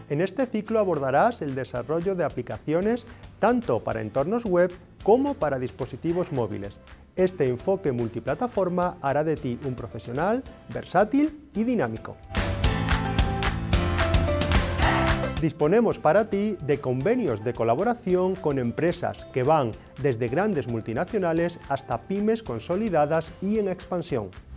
En este ciclo abordarás el desarrollo de aplicaciones tanto para entornos web como para dispositivos móviles. Este enfoque multiplataforma hará de ti un profesional versátil y dinámico. Disponemos para ti de convenios de colaboración con empresas que van desde grandes multinacionales hasta pymes consolidadas y en expansión.